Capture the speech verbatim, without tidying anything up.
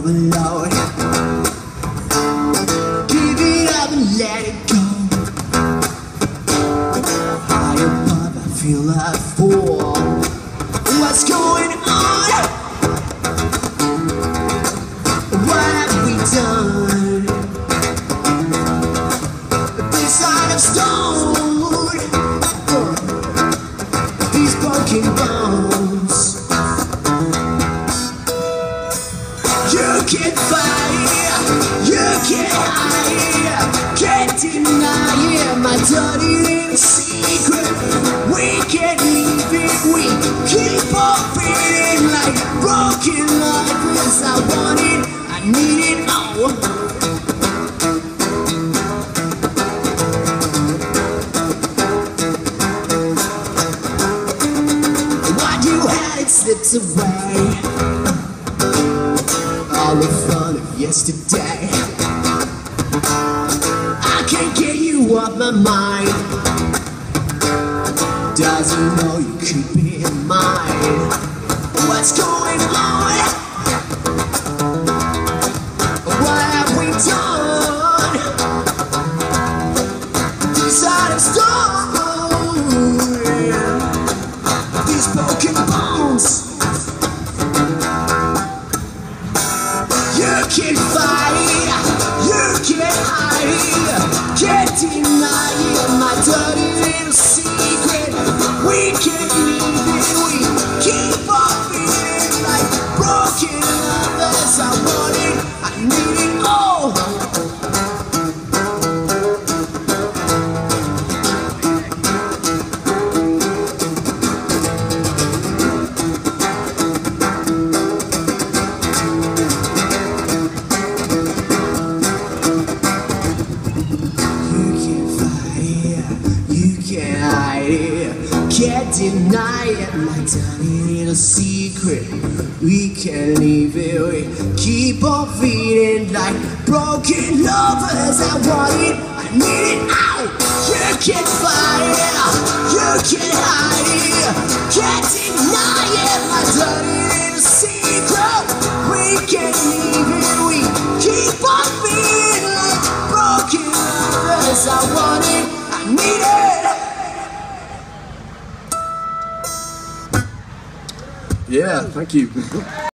overload. Give it up and let it go. High above, I feel like fool. What's going on? What have we done? This heart of stone, these broken bones. You can't fight, you can't hide, can't deny it, my dirty little secret. We can't leave it, we keep on feeling like broken lovers. I want it, I need it all. What you had, it slips away. All the fun of yesterday. I can't get you off my mind. Doesn't know you could be mine. What's going on? What have we done? This heart of stone, these broken bones. You can't fight, you can't hide, can't deny it, my dirty little secret. We can't leave it, we keep on feeling like broken lovers. I want it, I need it all. Can't deny it, my tiny little secret. We can't leave it, we keep on feeling like broken lovers. I want it, I need it out. You can't fight it, you can't hide it, can't deny it, my tiny little secret. We can't leave it, we keep on feeling like broken lovers. I want it, I need it. Yeah, thank you.